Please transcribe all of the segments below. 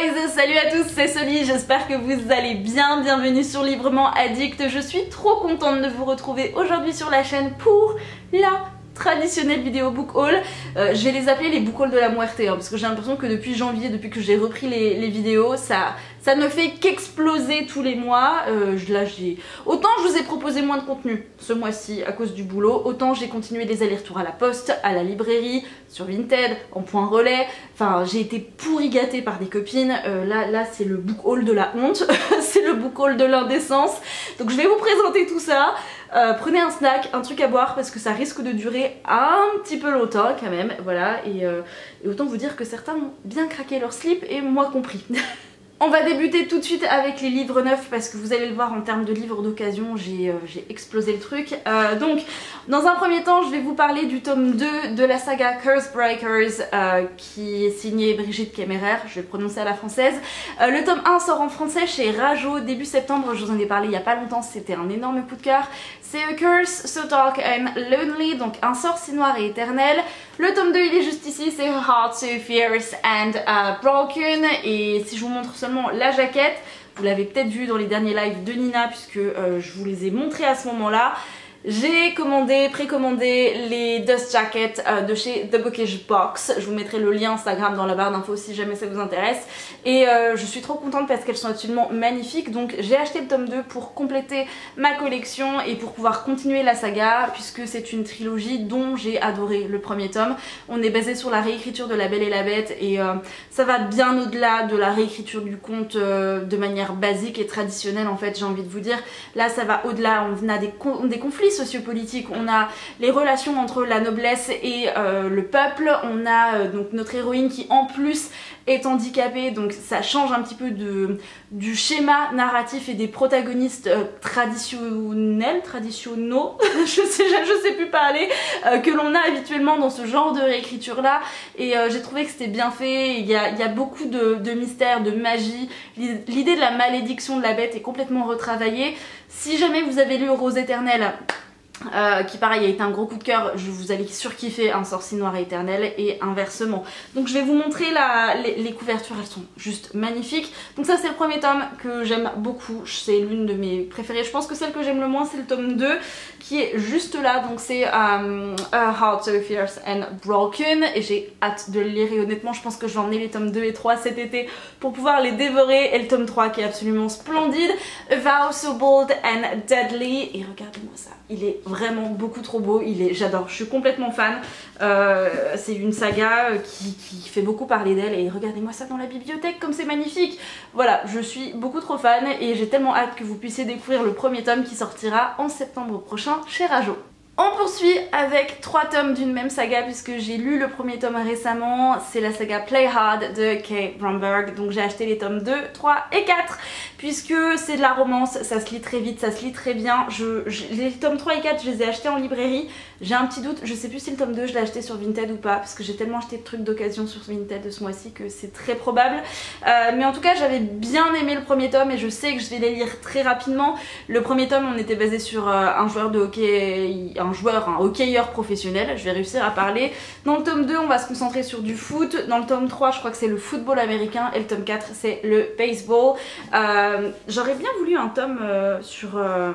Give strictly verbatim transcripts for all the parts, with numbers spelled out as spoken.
guys, salut à tous, c'est Soli, j'espère que vous allez bien, bienvenue sur Librement Addict. Je suis trop contente de vous retrouver aujourd'hui sur la chaîne pour la traditionnelle vidéo book haul. Euh, je vais les appeler les book haul de la muerte, hein, parce que j'ai l'impression que depuis janvier, depuis que j'ai repris les, les vidéos, ça, ça ne fait qu'exploser tous les mois. Euh, là, j'ai autant je vous ai proposé moins de contenu ce mois-ci à cause du boulot, autant j'ai continué les allers-retours à la poste, à la librairie, sur Vinted, en point relais. Enfin, j'ai été pourri gâtée par des copines. Euh, là, là, c'est le book haul de la honte, c'est le book haul de l'indécence. Donc, je vais vous présenter tout ça. Euh, prenez un snack, un truc à boire parce que ça risque de durer un petit peu longtemps quand même, voilà, et, euh, et autant vous dire que certains ont bien craqué leur slip et moi compris. On va débuter tout de suite avec les livres neufs parce que vous allez le voir en termes de livres d'occasion, j'ai euh, explosé le truc. Euh, donc, dans un premier temps, je vais vous parler du tome deux de la saga Cursebreakers euh, qui est signé Brigitte Kemmerer, je vais le prononcer à la française. Euh, le tome un sort en français chez Rajo début septembre, je vous en ai parlé il y a pas longtemps, c'était un énorme coup de cœur. C'est A Curse, So Dark and Lonely, donc un sort si noir et éternel. Le tome deux il est juste ici, c'est Her Heart So Fierce and uh, Broken, et si je vous montre seulement la jaquette, vous l'avez peut-être vu dans les derniers lives de Nina puisque euh, je vous les ai montrés à ce moment-là. J'ai commandé, précommandé les Dust Jackets euh, de chez The Bookish Box. Je vous mettrai le lien Instagram dans la barre d'infos si jamais ça vous intéresse. Et euh, je suis trop contente parce qu'elles sont absolument magnifiques. Donc j'ai acheté le tome deux pour compléter ma collection et pour pouvoir continuer la saga puisque c'est une trilogie dont j'ai adoré le premier tome. On est basé sur la réécriture de La Belle et la Bête et euh, ça va bien au-delà de la réécriture du conte euh, de manière basique et traditionnelle en fait, j'ai envie de vous dire. Là ça va au-delà, on a des, des conflits sociopolitiques, on a les relations entre la noblesse et euh, le peuple, on a euh, donc notre héroïne qui en plus est handicapée, donc ça change un petit peu de, du schéma narratif et des protagonistes euh, traditionnels, traditionnaux, je sais, je sais plus parler, euh, que l'on a habituellement dans ce genre de réécriture là, et euh, j'ai trouvé que c'était bien fait. Il y a, il y a beaucoup de, de mystères, de magie, l'idée de la malédiction de la bête est complètement retravaillée. Si jamais vous avez lu Rose éternelle, Euh, qui pareil a été un gros coup de cœur, je vous allez surkiffer Un sort si noir et éternel et inversement. Donc je vais vous montrer la, les, les couvertures, elles sont juste magnifiques. Donc ça c'est le premier tome que j'aime beaucoup, c'est l'une de mes préférées. Je pense que celle que j'aime le moins c'est le tome deux qui est juste là, donc c'est um, A Heart So Fierce and Broken et j'ai hâte de le lire et honnêtement je pense que je vais emmener les tomes deux et trois cet été pour pouvoir les dévorer, et le tome trois qui est absolument splendide, A Vow So Bold and Deadly, et regardez-moi ça, il est vraiment beaucoup trop beau, il est, j'adore, je suis complètement fan. Euh, c'est une saga qui, qui fait beaucoup parler d'elle et regardez-moi ça dans la bibliothèque comme c'est magnifique. Voilà, je suis beaucoup trop fan et j'ai tellement hâte que vous puissiez découvrir le premier tome qui sortira en septembre prochain chez Rajo. On poursuit avec trois tomes d'une même saga puisque j'ai lu le premier tome récemment, c'est la saga Play Hard de Kay Bromberg, donc j'ai acheté les tomes deux, trois et quatre puisque c'est de la romance, ça se lit très vite, ça se lit très bien. Je, je, les tomes trois et quatre je les ai achetés en librairie, j'ai un petit doute, je sais plus si le tome deux je l'ai acheté sur Vinted ou pas parce que j'ai tellement acheté de trucs d'occasion sur Vinted de ce mois-ci que c'est très probable, euh, mais en tout cas j'avais bien aimé le premier tome et je sais que je vais les lire très rapidement. Le premier tome on était basé sur euh, un joueur de hockey, un joueur, un hockeyeur professionnel, je vais réussir à parler. Dans le tome deux on va se concentrer sur du foot, dans le tome trois je crois que c'est le football américain et le tome quatre c'est le baseball. Euh, J'aurais bien voulu un tome euh, sur... Euh,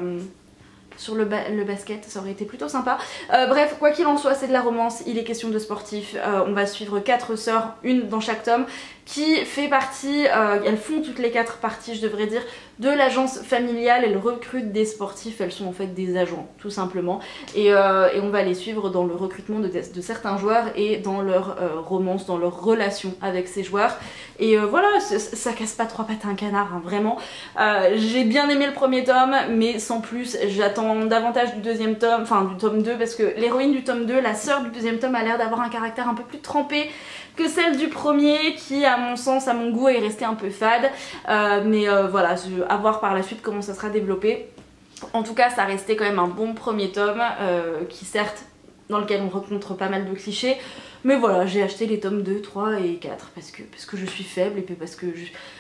sur le, ba le basket, ça aurait été plutôt sympa. Euh, bref, quoi qu'il en soit, c'est de la romance, il est question de sportifs. Euh, on va suivre quatre sœurs, une dans chaque tome, qui fait partie, euh, elles font toutes les quatre parties, je devrais dire, de l'agence familiale. Elles recrutent des sportifs, elles sont en fait des agents, tout simplement. Et, euh, et on va les suivre dans le recrutement de, de certains joueurs et dans leur euh, romance, dans leur relation avec ces joueurs. Et euh, voilà, ça, ça casse pas trois pattes à un canard, hein, vraiment. Euh, J'ai bien aimé le premier tome, mais sans plus, j'attends davantage du deuxième tome, enfin du tome deux, parce que l'héroïne du tome deux, la sœur du deuxième tome, a l'air d'avoir un caractère un peu plus trempé que celle du premier qui à mon sens, à mon goût est restée un peu fade, euh, mais euh, voilà, à voir par la suite comment ça sera développé. En tout cas ça restait quand même un bon premier tome euh, qui certes dans lequel on rencontre pas mal de clichés, mais voilà, j'ai acheté les tomes deux, trois et quatre parce que, parce que je suis faible et puis parce que je...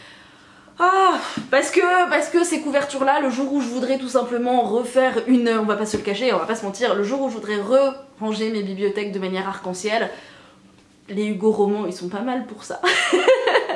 Ah, parce que, parce que ces couvertures là, le jour où je voudrais tout simplement refaire une, on va pas se le cacher, on va pas se mentir, le jour où je voudrais re-ranger mes bibliothèques de manière arc-en-ciel, les Hugo romans ils sont pas mal pour ça.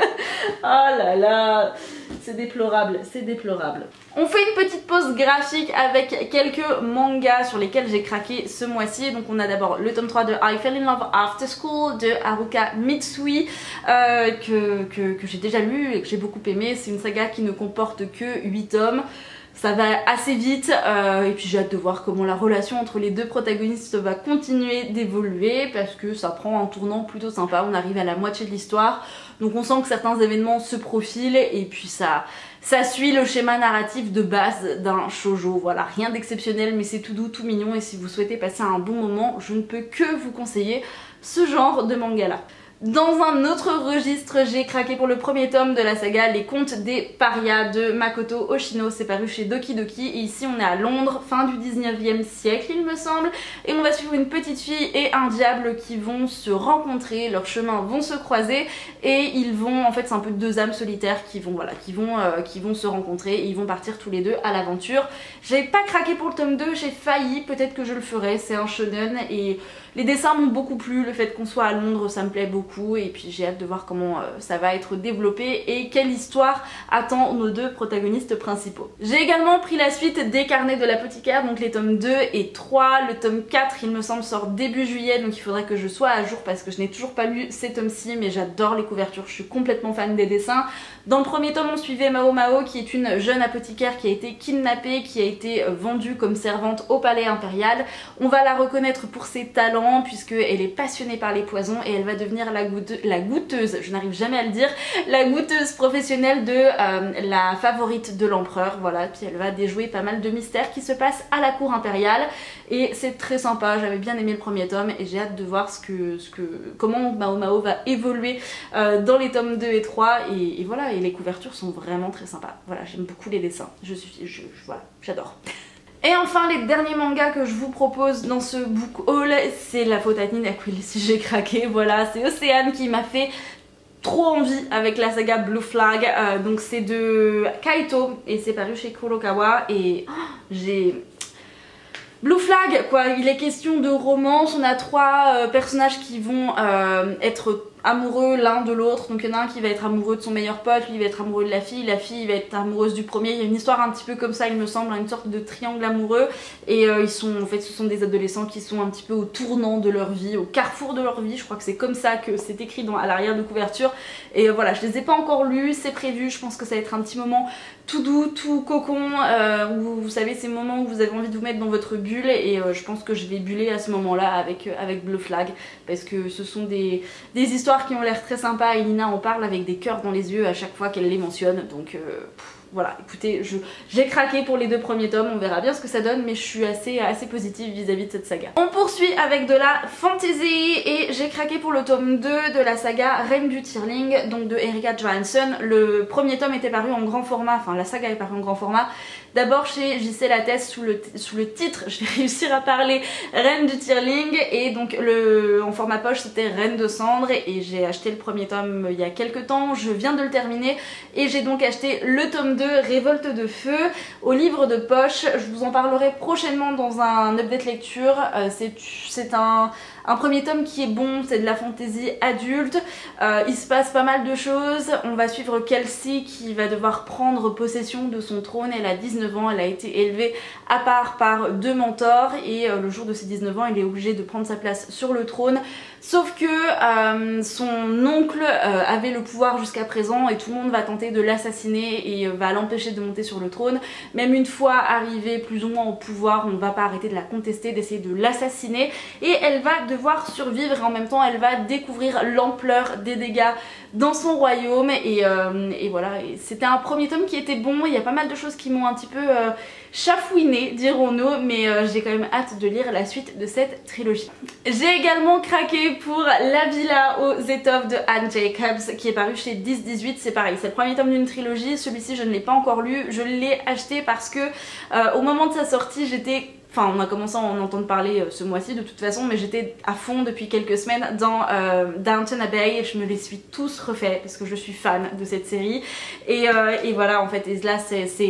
Oh là là, c'est déplorable, c'est déplorable. On fait une petite pause graphique avec quelques mangas sur lesquels j'ai craqué ce mois-ci. Donc on a d'abord le tome trois de I Fell in Love After School de Haruka Mitsui euh, que, que, que j'ai déjà lu et que j'ai beaucoup aimé. C'est une saga qui ne comporte que huit tomes. Ça va assez vite euh, et puis j'ai hâte de voir comment la relation entre les deux protagonistes va continuer d'évoluer parce que ça prend un tournant plutôt sympa. On arrive à la moitié de l'histoire, donc on sent que certains événements se profilent et puis ça, ça suit le schéma narratif de base d'un shoujo. Voilà, rien d'exceptionnel mais c'est tout doux, tout mignon et si vous souhaitez passer un bon moment, je ne peux que vous conseiller ce genre de manga là. Dans un autre registre, j'ai craqué pour le premier tome de la saga Les Contes des Parias de Makoto Oshino. C'est paru chez Doki Doki et ici on est à Londres, fin du dix-neuvième siècle il me semble, et on va suivre une petite fille et un diable qui vont se rencontrer, leurs chemins vont se croiser et ils vont, en fait c'est un peu deux âmes solitaires qui vont, voilà, qui vont, euh, qui vont se rencontrer et ils vont partir tous les deux à l'aventure. J'ai pas craqué pour le tome deux, j'ai failli, peut-être que je le ferai, c'est un shonen et les dessins m'ont beaucoup plu, le fait qu'on soit à Londres ça me plaît beaucoup et puis j'ai hâte de voir comment euh, ça va être développé et quelle histoire attend nos deux protagonistes principaux. J'ai également pris la suite des Carnets de l'apothicaire, donc les tomes deux et trois. Le tome quatre il me semble sort début juillet donc il faudrait que je sois à jour parce que je n'ai toujours pas lu ces tomes-ci mais j'adore les couvertures, je suis complètement fan des dessins. Dans le premier tome on suivait Mao Mao qui est une jeune apothicaire qui a été kidnappée, qui a été vendue comme servante au palais impérial. On va la reconnaître pour ses talents puisqu'elle est passionnée par les poisons et elle va devenir la, goûte, la goûteuse, je n'arrive jamais à le dire, la goûteuse professionnelle de euh, la favorite de l'empereur, voilà, puis elle va déjouer pas mal de mystères qui se passent à la cour impériale et c'est très sympa, j'avais bien aimé le premier tome et j'ai hâte de voir ce que, ce que, comment Mao Mao va évoluer euh, dans les tomes deux et trois et, et voilà, et les couvertures sont vraiment très sympas, voilà, j'aime beaucoup les dessins, je suis, je, je, voilà, j'adore. Et enfin les derniers mangas que je vous propose dans ce book haul, c'est La faute à Nina Quill, si j'ai craqué, voilà, c'est Océane qui m'a fait trop envie avec la saga Blue Flag, euh, donc c'est de Kaito et c'est paru chez Kurokawa et oh, j'ai... Blue Flag quoi, il est question de romance, on a trois euh, personnages qui vont euh, être amoureux l'un de l'autre, donc il y en a un qui va être amoureux de son meilleur pote, lui il va être amoureux de la fille, la fille va être amoureuse du premier, il y a une histoire un petit peu comme ça il me semble, une sorte de triangle amoureux et euh, ils sont, en fait ce sont des adolescents qui sont un petit peu au tournant de leur vie, au carrefour de leur vie, je crois que c'est comme ça que c'est écrit dans, à l'arrière de couverture et euh, voilà, je les ai pas encore lus, c'est prévu, je pense que ça va être un petit moment tout doux, tout cocon, euh, où vous savez ces moments où vous avez envie de vous mettre dans votre bulle et euh, je pense que je vais buller à ce moment là avec, euh, avec Blue Flag parce que ce sont des, des histoires qui ont l'air très sympas et Nina en parle avec des cœurs dans les yeux à chaque fois qu'elle les mentionne donc euh, pff, voilà, écoutez, j'ai craqué pour les deux premiers tomes, on verra bien ce que ça donne mais je suis assez, assez positive vis-à-vis de cette saga. On poursuit avec de la fantasy et j'ai craqué pour le tome deux de la saga Reine du Tearling, donc de Erika Johansson. Le premier tome était paru en grand format, enfin la saga est parue en grand format, d'abord chez J C Lattès sous le, sous le titre, je vais réussir à parler, Reine du Tearling et donc le, en format poche c'était Reine de Cendre et j'ai acheté le premier tome il y a quelques temps, je viens de le terminer et j'ai donc acheté le tome deux Révolte de Feu au livre de poche. Je vous en parlerai prochainement dans un update lecture. Euh, c'est un, un premier tome qui est bon, c'est de la fantaisie adulte. Euh, il se passe pas mal de choses. On va suivre Kelsey qui va devoir prendre possession de son trône. Elle a dix-neuf ans, elle a été élevée à part par deux mentors et euh, le jour de ses dix-neuf ans, il est obligé de prendre sa place sur le trône. Sauf que euh, son oncle euh, avait le pouvoir jusqu'à présent et tout le monde va tenter de l'assassiner et euh, va l'empêcher de monter sur le trône. Même une fois arrivée plus ou moins au pouvoir, on ne va pas arrêter de la contester, d'essayer de l'assassiner et elle va devoir survivre et en même temps elle va découvrir l'ampleur des dégâts dans son royaume et, euh, et voilà, c'était un premier tome qui était bon, il y a pas mal de choses qui m'ont un petit peu euh, chafouiné dirons-nous, mais euh, j'ai quand même hâte de lire la suite de cette trilogie. J'ai également craqué pour La Villa aux étoffes de Anne Jacobs qui est paru chez dix dix-huit, c'est pareil, c'est le premier tome d'une trilogie, celui-ci je ne l'ai pas encore lu, je l'ai acheté parce que euh, au moment de sa sortie j'étais... Enfin, on a commencé à en entendre parler euh, ce mois-ci de toute façon, mais j'étais à fond depuis quelques semaines dans euh, Downton Abbey et je me les suis tous refaits parce que je suis fan de cette série. Et, euh, et voilà, en fait, et là c'est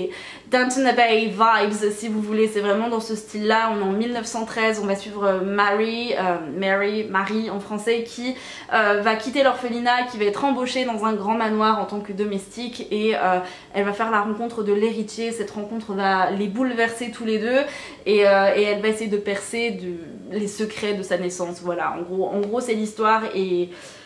Downton Abbey vibes si vous voulez, c'est vraiment dans ce style là. On est en mille neuf cent treize, on va suivre Mary, euh, Mary, Marie en français, qui euh, va quitter l'orphelinat, qui va être embauchée dans un grand manoir en tant que domestique, et euh, elle va faire la rencontre de l'héritier. Cette rencontre va les bouleverser tous les deux, et, euh, et elle va essayer de percer de, les secrets de sa naissance. Voilà, en gros, en gros c'est l'histoire, et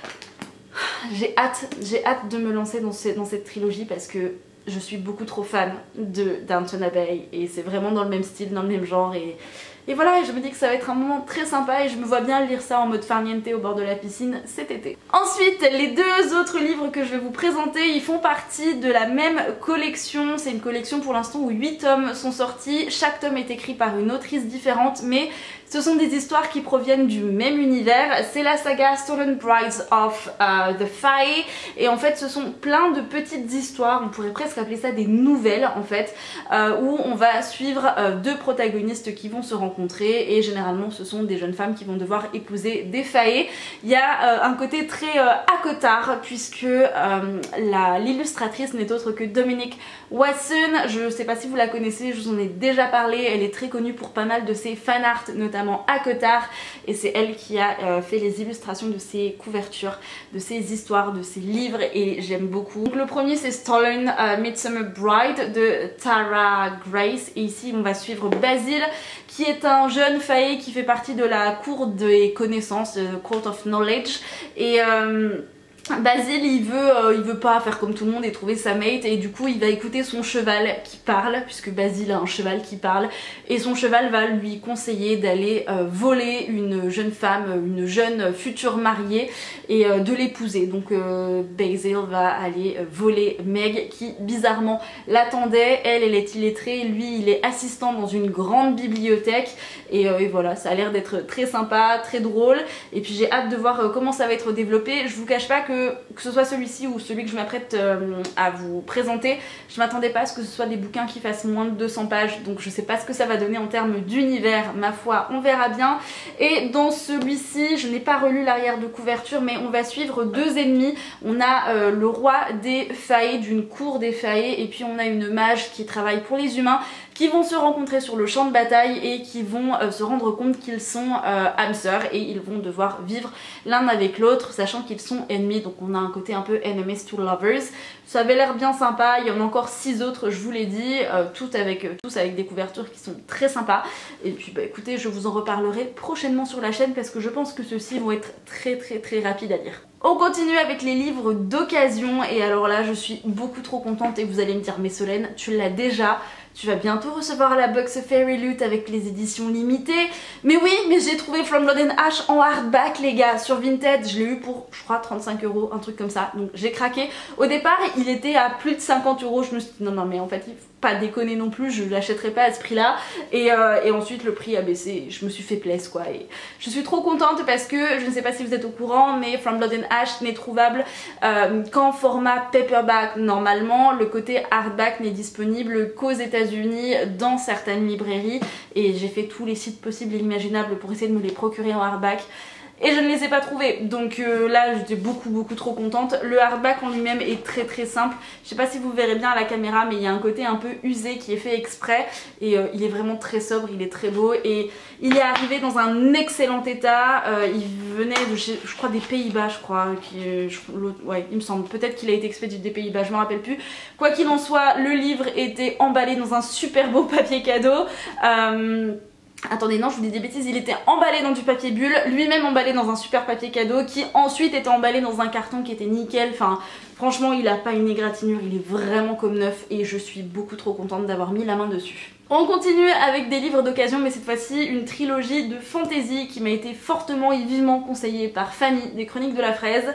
j'ai hâte, j'ai hâte de me lancer dans, ce, dans cette trilogie parce que je suis beaucoup trop fan de Downton Abbey et c'est vraiment dans le même style, dans le même genre, et, et voilà, et je me dis que ça va être un moment très sympa et je me vois bien lire ça en mode farniente au bord de la piscine cet été. Ensuite, les deux autres livres que je vais vous présenter, ils font partie de la même collection. C'est une collection pour l'instant où huit tomes sont sortis. Chaque tome est écrit par une autrice différente, mais ce sont des histoires qui proviennent du même univers. C'est la saga Stolen Brides of uh, the Fae, et en fait ce sont plein de petites histoires, on pourrait presque appeler ça des nouvelles en fait, euh, où on va suivre euh, deux protagonistes qui vont se rencontrer, et généralement ce sont des jeunes femmes qui vont devoir épouser des Fae. Il y a euh, un côté très euh, acotard, puisque euh, l'illustratrice n'est autre que Dominique Wasson. Je sais pas si vous la connaissez, je vous en ai déjà parlé, elle est très connue pour pas mal de ses fanarts, notamment acotard, et c'est elle qui a euh, fait les illustrations de ses couvertures, de ses histoires, de ses livres, et j'aime beaucoup. Donc le premier c'est Stolen uh, Midsummer Bride de Tara Grace, et ici on va suivre Basil, qui est un jeune fae qui fait partie de la cour des connaissances, uh, Court of Knowledge, et euh, Basil il veut, euh, il veut pas faire comme tout le monde et trouver sa mate, et du coup il va écouter son cheval qui parle, puisque Basil a un cheval qui parle, et son cheval va lui conseiller d'aller euh, voler une jeune femme, une jeune future mariée, et euh, de l'épouser. Donc euh, Basil va aller euh, voler Meg, qui bizarrement l'attendait. Elle, elle est illettrée, lui il est assistant dans une grande bibliothèque, et, euh, et voilà, ça a l'air d'être très sympa, très drôle, et puis j'ai hâte de voir euh, comment ça va être développé. Je vous cache pas que que ce soit celui-ci ou celui que je m'apprête euh, à vous présenter, je m'attendais pas à ce que ce soit des bouquins qui fassent moins de deux cents pages, donc je sais pas ce que ça va donner en termes d'univers, ma foi, on verra bien. Et dans celui-ci, je n'ai pas relu l'arrière de couverture, mais on va suivre deux ennemis. On a euh, le roi des Fae, d'une cour des Fae, et puis on a une mage qui travaille pour les humains, qui vont se rencontrer sur le champ de bataille et qui vont euh, se rendre compte qu'ils sont euh, âmes sœurs, et ils vont devoir vivre l'un avec l'autre, sachant qu'ils sont ennemis. Donc on a un côté un peu enemies to lovers. Ça avait l'air bien sympa. Il y en a encore six autres, je vous l'ai dit, euh, toutes avec, euh, tous avec des couvertures qui sont très sympas. Et puis bah écoutez, je vous en reparlerai prochainement sur la chaîne, parce que je pense que ceux-ci vont être très très très rapides à lire. On continue avec les livres d'occasion, et alors là je suis beaucoup trop contente, et vous allez me dire mais Solène, tu l'as déjà, tu vas bientôt recevoir la box Fairy Loot avec les éditions limitées. Mais oui, mais j'ai trouvé From Blood and Ash en hardback les gars, sur Vinted, je l'ai eu pour je crois trente-cinq euros, un truc comme ça, donc j'ai craqué. Au départ il était à plus de cinquante euros, je me suis dit non non mais en fait il faut pas déconner non plus, je l'achèterai pas à ce prix là, et, euh, et ensuite le prix a baissé, je me suis fait plaisir quoi, et je suis trop contente parce que je ne sais pas si vous êtes au courant, mais From Blood and Ash n'est trouvable euh, qu'en format paperback normalement. Le côté hardback n'est disponible qu'aux États-Unis dans certaines librairies, et j'ai fait tous les sites possibles et imaginables pour essayer de me les procurer en hardback, et je ne les ai pas trouvés, donc euh, là j'étais beaucoup beaucoup trop contente. Le hardback en lui-même est très très simple, je sais pas si vous verrez bien à la caméra, mais il y a un côté un peu usé qui est fait exprès, et euh, il est vraiment très sobre, il est très beau, et il est arrivé dans un excellent état. euh, il venait de chez, je crois des Pays-Bas, je crois, qui, je, ouais il me semble, peut-être qu'il a été expédié des Pays-Bas, je me rappelle plus. Quoi qu'il en soit, le livre était emballé dans un super beau papier cadeau. euh, Attendez, non, je vous dis des bêtises, il était emballé dans du papier bulle, lui-même emballé dans un super papier cadeau, qui ensuite était emballé dans un carton qui était nickel. Enfin, franchement, il a pas une égratignure, il est vraiment comme neuf, et je suis beaucoup trop contente d'avoir mis la main dessus. On continue avec des livres d'occasion, mais cette fois-ci une trilogie de fantasy qui m'a été fortement et vivement conseillée par Fanny des Chroniques de la Fraise.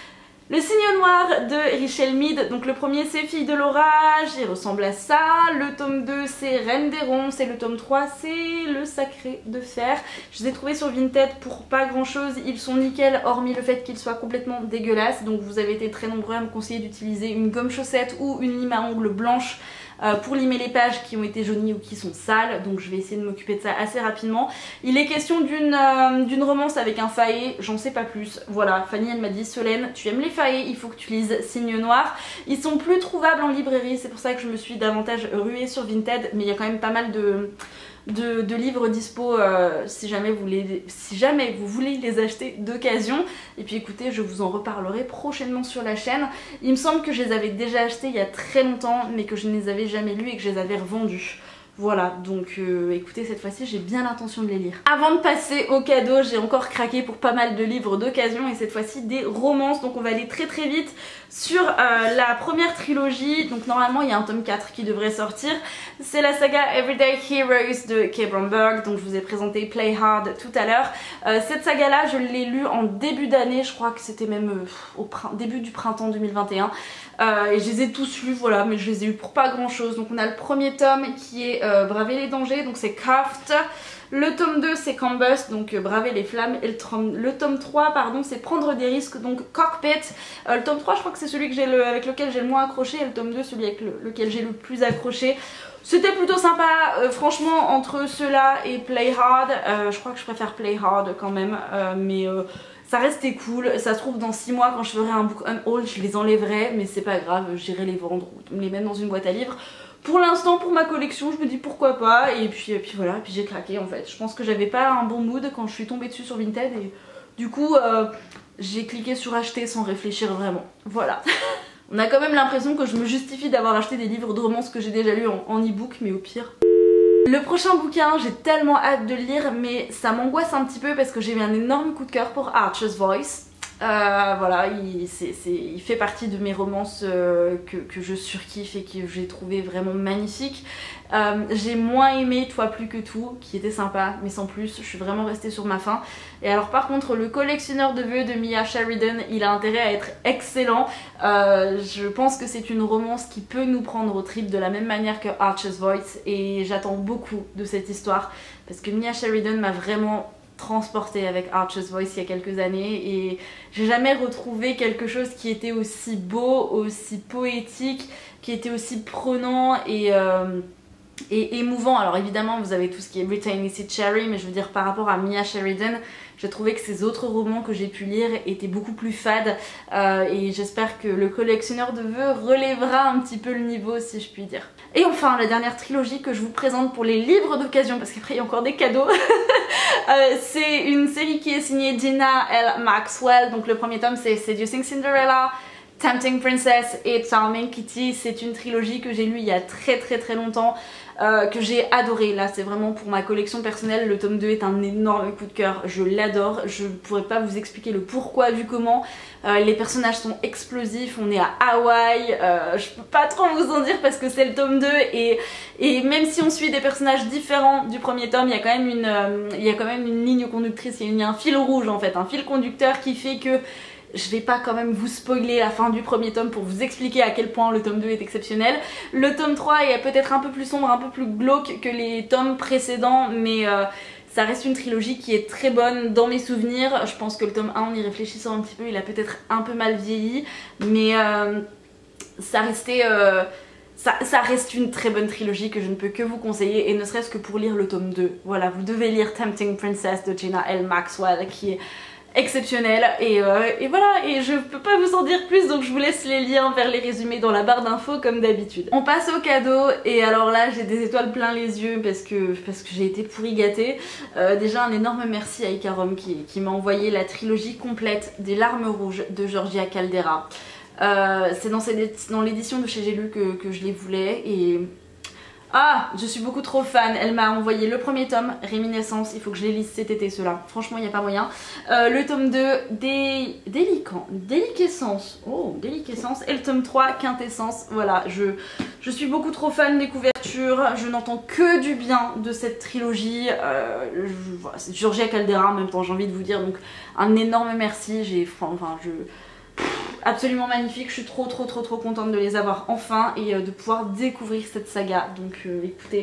Le Signe Noir de Richelle Mead, donc le premier c'est Fille de l'Orage, il ressemble à ça, le tome deux c'est Reine des Ronces, et le tome trois c'est Le Sacré de Fer. Je les ai trouvés sur Vinted pour pas grand chose, ils sont nickel hormis le fait qu'ils soient complètement dégueulasses, donc vous avez été très nombreux à me conseiller d'utiliser une gomme chaussette ou une lime à ongles blanche euh, pour limer les pages qui ont été jaunies ou qui sont sales, donc je vais essayer de m'occuper de ça assez rapidement. Il est question d'une euh, d'une romance avec un faillé, j'en sais pas plus. Voilà, Fanny elle m'a dit Solène, tu aimes les faillés, il faut que tu lises Signe Noir. Ils sont plus trouvables en librairie, c'est pour ça que je me suis davantage ruée sur Vinted, mais il y a quand même pas mal de... De, de livres dispo euh, si, jamais vous les, si jamais vous voulez les acheter d'occasion. Et puis écoutez, je vous en reparlerai prochainement sur la chaîne. Il me semble que je les avais déjà achetés il y a très longtemps, mais que je ne les avais jamais lus et que je les avais revendus. Voilà, donc euh, écoutez, cette fois-ci j'ai bien l'intention de les lire. Avant de passer au cadeau, j'ai encore craqué pour pas mal de livres d'occasion et cette fois-ci des romances, donc on va aller très très vite sur euh, la première trilogie. Donc normalement il y a un tome quatre qui devrait sortir, c'est la saga Everyday Heroes de Kay Bromberg, donc je vous ai présenté Play Hard tout à l'heure. Euh, cette saga là je l'ai lue en début d'année, je crois que c'était même euh, au début du printemps deux mille vingt et un, euh, et je les ai tous lus, voilà, mais je les ai eus pour pas grand chose. Donc on a le premier tome qui est euh, Braver les dangers, donc c'est Craft. Le tome deux c'est Combust, donc euh, Braver les flammes. Et le, tome, le tome trois pardon c'est Prendre des risques, donc Cockpit. Euh, le tome trois je crois que c'est celui que j'ai le, avec lequel j'ai le moins accroché, et le tome deux celui avec le, lequel j'ai le plus accroché. C'était plutôt sympa, euh, franchement entre ceux-là et Play Hard, euh, je crois que je préfère Play Hard quand même, euh, mais euh, ça restait cool. Ça se trouve dans six mois quand je ferai un book haul je les enlèverai, mais c'est pas grave, j'irai les vendre ou les mettre dans une boîte à livres. Pour l'instant, pour ma collection, je me dis pourquoi pas, et puis, et puis voilà, et puis j'ai craqué en fait. Je pense que j'avais pas un bon mood quand je suis tombée dessus sur Vinted, et du coup, euh, j'ai cliqué sur acheter sans réfléchir vraiment. Voilà. On a quand même l'impression que je me justifie d'avoir acheté des livres de romance que j'ai déjà lus en, en e-book, mais au pire. Le prochain bouquin, j'ai tellement hâte de le lire, mais ça m'angoisse un petit peu parce que j'ai eu un énorme coup de cœur pour Archer's Voice. Euh, voilà, il, c'est, c'est, il fait partie de mes romances euh, que, que je surkiffe et que j'ai trouvé vraiment magnifique. Euh, j'ai moins aimé Toi plus que tout, qui était sympa, mais sans plus, je suis vraiment restée sur ma faim. Et alors par contre, Le collectionneur de vœux de Mia Sheridan, il a intérêt à être excellent. Euh, je pense que c'est une romance qui peut nous prendre au trip de la même manière que Archer's Voice, et j'attends beaucoup de cette histoire, parce que Mia Sheridan m'a vraiment transportée avec Archer's Voice il y a quelques années, et j'ai jamais retrouvé quelque chose qui était aussi beau, aussi poétique, qui était aussi prenant et, euh, et émouvant. Alors évidemment vous avez tout ce qui est Brittany Cherry, mais je veux dire par rapport à Mia Sheridan, j'ai trouvé que ces autres romans que j'ai pu lire étaient beaucoup plus fades, euh, et j'espère que Le collectionneur de vœux relèvera un petit peu le niveau, si je puis dire. Et enfin la dernière trilogie que je vous présente pour les livres d'occasion, parce qu'après il y a encore des cadeaux. euh, c'est une série qui est signée Gina L. Maxwell, donc le premier tome c'est Seducing Cinderella, Tempting Princess et Charming Kitty. C'est une trilogie que j'ai lue il y a très très très longtemps, euh, que j'ai adoré. Là c'est vraiment pour ma collection personnelle, le tome deux est un énorme coup de cœur, je l'adore, je ne pourrais pas vous expliquer le pourquoi du comment. Euh, les personnages sont explosifs, on est à Hawaï, euh, je peux pas trop vous en dire parce que c'est le tome deux, et, et même si on suit des personnages différents du premier tome, il y a quand même une, euh, il y a quand même une ligne conductrice, il y a un fil rouge en fait, un fil conducteur qui fait que je vais pas quand même vous spoiler la fin du premier tome pour vous expliquer à quel point le tome deux est exceptionnel. Le tome trois est peut-être un peu plus sombre, un peu plus glauque que les tomes précédents, mais euh, ça reste une trilogie qui est très bonne dans mes souvenirs. Je pense que le tome un, en y réfléchissant un petit peu, il a peut-être un peu mal vieilli, mais euh, ça restait... Euh, Ça, ça reste une très bonne trilogie que je ne peux que vous conseiller, et ne serait-ce que pour lire le tome deux. Voilà, vous devez lire Tempting Princess de Gina L. Maxwell, qui est exceptionnel, et, euh, et voilà, et je peux pas vous en dire plus, donc je vous laisse les liens vers les résumés dans la barre d'infos comme d'habitude. On passe au cadeau, et alors là j'ai des étoiles plein les yeux parce que, parce que j'ai été pourri gâtée. Euh, déjà un énorme merci à Icarom qui, qui m'a envoyé la trilogie complète des Larmes Rouges de Georgia Caldera. Euh, c'est dans l'édition de chez J'ai lu que, que je les voulais, et ah, je suis beaucoup trop fan. Elle m'a envoyé le premier tome, Réminiscence, il faut que je les lise cet été ceux-là, franchement il n'y a pas moyen. Euh, le tome deux, Dé... Délicant, Déliquescence, oh Déliquescence, et le tome trois, Quintessence. Voilà, je, je suis beaucoup trop fan des couvertures, je n'entends que du bien de cette trilogie. Euh, voilà, c'est Georgia Caldera en même temps, j'ai envie de vous dire, donc un énorme merci. J'ai, enfin je... absolument magnifique, je suis trop trop trop trop contente de les avoir enfin, et euh, de pouvoir découvrir cette saga. Donc euh, écoutez,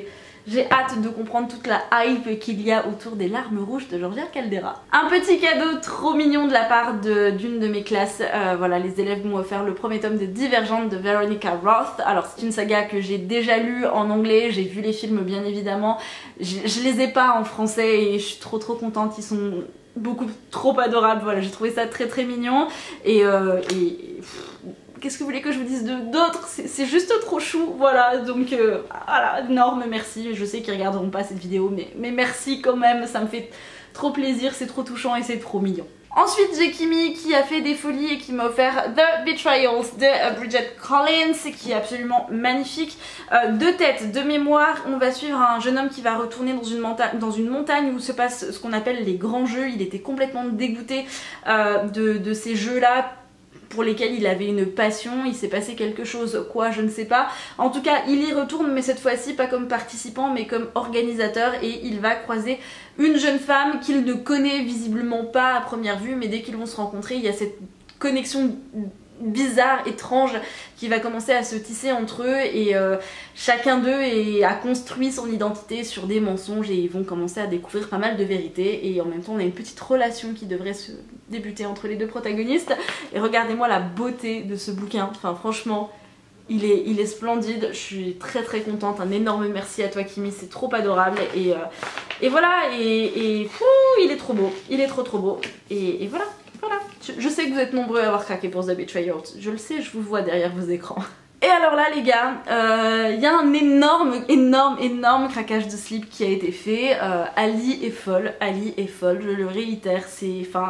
J'ai hâte de comprendre toute la hype qu'il y a autour des larmes rouges de Georgia Caldera. Un petit cadeau trop mignon de la part d'une de, de mes classes. Euh, voilà, les élèves m'ont offert le premier tome de Divergente de Veronica Roth. Alors c'est une saga que j'ai déjà lue en anglais, j'ai vu les films bien évidemment. Je, je les ai pas en français et je suis trop trop contente, ils sont beaucoup trop adorables. Voilà, j'ai trouvé ça très très mignon et... Euh, et qu'est-ce que vous voulez que je vous dise d'autre? C'est juste trop chou, voilà, donc euh, voilà, énorme merci. Je sais qu'ils regarderont pas cette vidéo, mais, mais merci quand même, ça me fait trop plaisir, c'est trop touchant et c'est trop mignon. Ensuite j'ai Kimi qui a fait des folies et qui m'a offert The Betrayals de Bridget Collins, qui est absolument magnifique. Euh, deux têtes, de mémoire, on va suivre un jeune homme qui va retourner dans une, dans une montagne où se passe ce qu'on appelle les grands jeux. Il était complètement dégoûté euh, de, de ces jeux-là, pour lesquels il avait une passion. Il s'est passé quelque chose, quoi, je ne sais pas. En tout cas, il y retourne, mais cette fois-ci pas comme participant, mais comme organisateur, et il va croiser une jeune femme qu'il ne connaît visiblement pas à première vue, mais dès qu'ils vont se rencontrer, il y a cette connexion bizarre, étrange, qui va commencer à se tisser entre eux, et euh, chacun d'eux a construit son identité sur des mensonges, et ils vont commencer à découvrir pas mal de vérités, et en même temps on a une petite relation qui devrait se débuter entre les deux protagonistes. Et regardez-moi la beauté de ce bouquin, enfin franchement il est, il est splendide, je suis très très contente, un énorme merci à toi Kimi, c'est trop adorable, et, euh, et voilà, et, et fou, il est trop beau, il est trop trop beau, et, et voilà. Voilà, je, je sais que vous êtes nombreux à avoir craqué pour The Betrayals, je le sais, je vous vois derrière vos écrans. Et alors là les gars, il euh, y a un énorme, énorme, énorme craquage de slip qui a été fait. euh, Ali est folle, Ali est folle, je le réitère, c'est... enfin...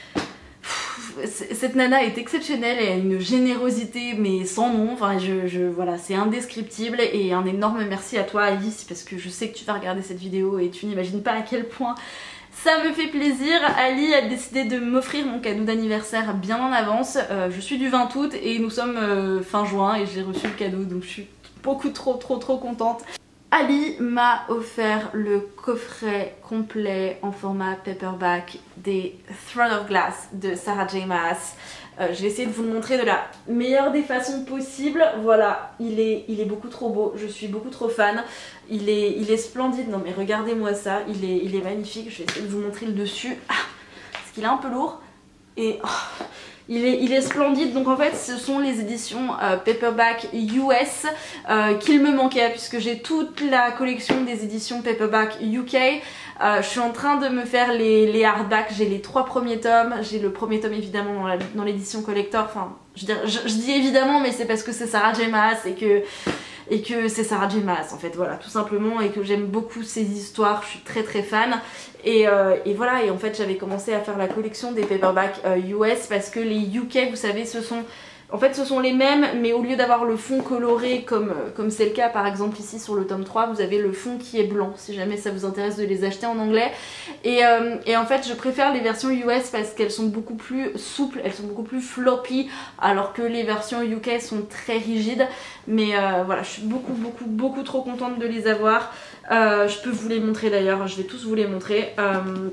Cette nana est exceptionnelle, elle a une générosité mais sans nom, enfin je, je voilà, c'est indescriptible, et un énorme merci à toi Alice, parce que je sais que tu vas regarder cette vidéo et tu n'imagines pas à quel point ça me fait plaisir. Ali a décidé de m'offrir mon cadeau d'anniversaire bien en avance. Euh, je suis du vingt août et nous sommes euh, fin juin et j'ai reçu le cadeau, donc je suis beaucoup trop trop trop contente. Ali m'a offert le coffret complet en format paperback des Throne of Glass de Sarah J Maas. Euh, je vais essayer de vous le montrer de la meilleure des façons possibles. Voilà, il est, il est beaucoup trop beau, je suis beaucoup trop fan. Il est, il est splendide, non mais regardez-moi ça, il est, il est magnifique. Je vais essayer de vous montrer le dessus, ah, parce qu'il est un peu lourd. Et oh, il, est, il est splendide, donc en fait ce sont les éditions euh, paperback U S euh, qu'il me manquait, puisque j'ai toute la collection des éditions paperback U K. Euh, je suis en train de me faire les, les hardbacks, j'ai les trois premiers tomes, j'ai le premier tome évidemment dans l'édition collector, enfin je, je, je dis évidemment mais c'est parce que c'est Sarah J Maas et que, et que c'est Sarah J Maas en fait, voilà tout simplement, et que j'aime beaucoup ces histoires, je suis très très fan, et, euh, et voilà, et en fait j'avais commencé à faire la collection des paperbacks euh, U S parce que les U K vous savez ce sont... En fait ce sont les mêmes, mais au lieu d'avoir le fond coloré comme comme c'est le cas par exemple ici sur le tome trois, vous avez le fond qui est blanc, si jamais ça vous intéresse de les acheter en anglais. Et, euh, et en fait je préfère les versions U S parce qu'elles sont beaucoup plus souples, elles sont beaucoup plus floppy, alors que les versions U K sont très rigides. Mais euh, voilà, je suis beaucoup beaucoup beaucoup trop contente de les avoir. Euh, je peux vous les montrer d'ailleurs, je vais tous vous les montrer. Euh,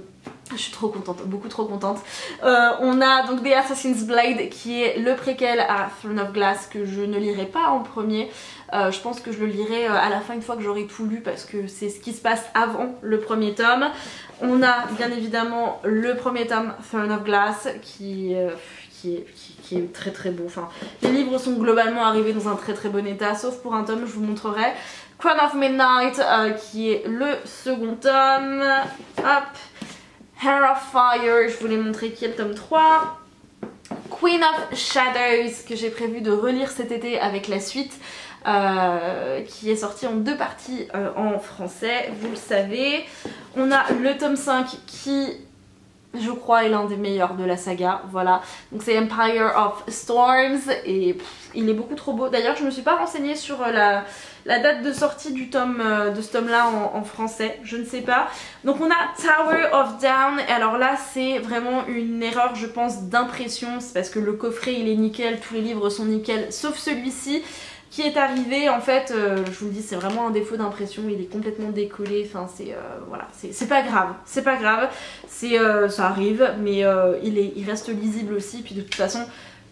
Je suis trop contente, beaucoup trop contente. Euh, on a donc The Assassin's Blade qui est le préquel à Throne of Glass, que je ne lirai pas en premier. Euh, je pense que je le lirai à la fin une fois que j'aurai tout lu, parce que c'est ce qui se passe avant le premier tome. On a bien évidemment le premier tome Throne of Glass qui, euh, qui, est, qui, qui est très très beau. Enfin, les livres sont globalement arrivés dans un très très bon état, sauf pour un tome, je vous montrerai. Crown of Midnight euh, qui est le second tome. Hop. Hair of Fire, je vous l'ai montré, qui est le tome trois. Queen of Shadows, que j'ai prévu de relire cet été avec la suite, euh, qui est sorti en deux parties euh, en français, vous le savez. On a le tome cinq qui, je crois, est l'un des meilleurs de la saga, voilà. Donc c'est Empire of Storms, et pff, il est beaucoup trop beau. D'ailleurs je me suis pas renseignée sur la... la date de sortie du tome, euh, de ce tome là en, en français, je ne sais pas. Donc on a Tower of Down, et alors là c'est vraiment une erreur je pense d'impression, c'est parce que le coffret il est nickel, tous les livres sont nickel sauf celui-ci qui est arrivé. En fait euh, je vous le dis, c'est vraiment un défaut d'impression, il est complètement décollé, enfin c'est euh, voilà, c'est pas grave, c'est pas grave, c'est euh, ça arrive, mais euh, il, est, il reste lisible aussi, puis de toute façon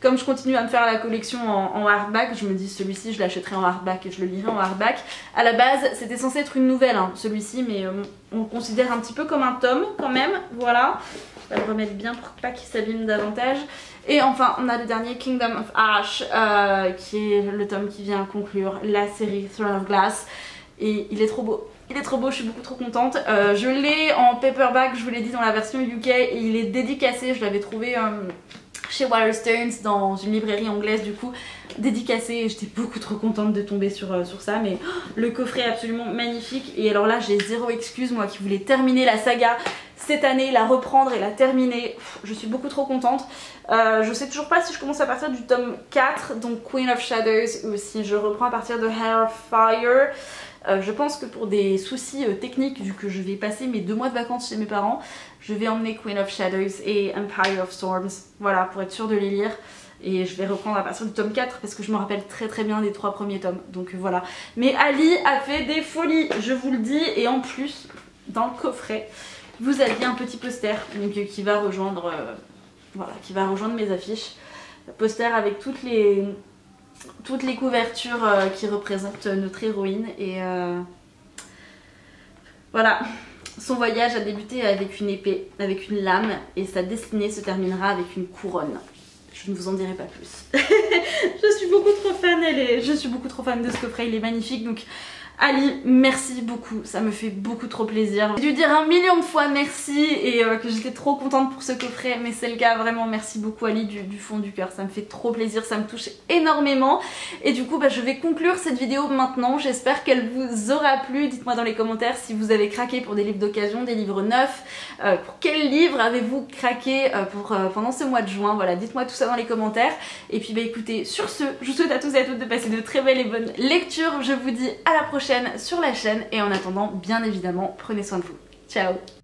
comme je continue à me faire la collection en, en hardback, je me dis celui-ci je l'achèterai en hardback et je le lirai en hardback. À la base c'était censé être une nouvelle hein, celui-ci, mais euh, on le considère un petit peu comme un tome quand même, voilà. Je vais le remettre bien pour pas qu'il s'abîme davantage. Et enfin on a le dernier Kingdom of Ash euh, qui est le tome qui vient conclure la série Throne of Glass et il est trop beau. Il est trop beau, je suis beaucoup trop contente. Euh, je l'ai en paperback, je vous l'ai dit, dans la version U K et il est dédicacé. Je l'avais trouvé euh, chez Waterstones dans une librairie anglaise du coup, dédicacé et j'étais beaucoup trop contente de tomber sur, euh, sur ça. Mais oh, le coffret est absolument magnifique et alors là j'ai zéro excuse, moi qui voulais terminer la saga cette année, la reprendre et la terminer. Je suis beaucoup trop contente. Euh, je sais toujours pas si je commence à partir du tome quatre, donc Queen of Shadows, ou si je reprends à partir de Hair of Fire. Euh, je pense que pour des soucis euh, techniques, vu que je vais passer mes deux mois de vacances chez mes parents, je vais emmener Queen of Shadows et Empire of Storms, voilà, pour être sûre de les lire. Et je vais reprendre à partir du tome quatre parce que je me rappelle très très bien des trois premiers tomes, donc euh, voilà. Mais Ali a fait des folies, je vous le dis, et en plus, dans le coffret, vous aviez un petit poster donc, euh, qui va rejoindre, euh, voilà, qui va rejoindre mes affiches. Poster avec toutes les... toutes les couvertures euh, qui représentent notre héroïne et euh, voilà, son voyage a débuté avec une épée, avec une lame et sa destinée se terminera avec une couronne. Je ne vous en dirai pas plus. Je suis beaucoup trop fan, elle est... je suis beaucoup trop fan de ce coffret, il est magnifique donc... Ali, merci beaucoup, ça me fait beaucoup trop plaisir. J'ai dû dire un million de fois merci et euh, que j'étais trop contente pour ce coffret, mais c'est le cas, vraiment merci beaucoup Ali du, du fond du cœur, ça me fait trop plaisir, ça me touche énormément. Et du coup bah, je vais conclure cette vidéo maintenant, j'espère qu'elle vous aura plu. Dites-moi dans les commentaires si vous avez craqué pour des livres d'occasion, des livres neufs, euh, pour quel livre avez-vous craqué euh, pour, euh, pendant ce mois de juin, voilà, dites-moi tout ça dans les commentaires. Et puis bah écoutez, sur ce, je vous souhaite à tous et à toutes de passer de très belles et bonnes lectures, je vous dis à la prochaine sur la chaîne et en attendant bien évidemment prenez soin de vous. Ciao.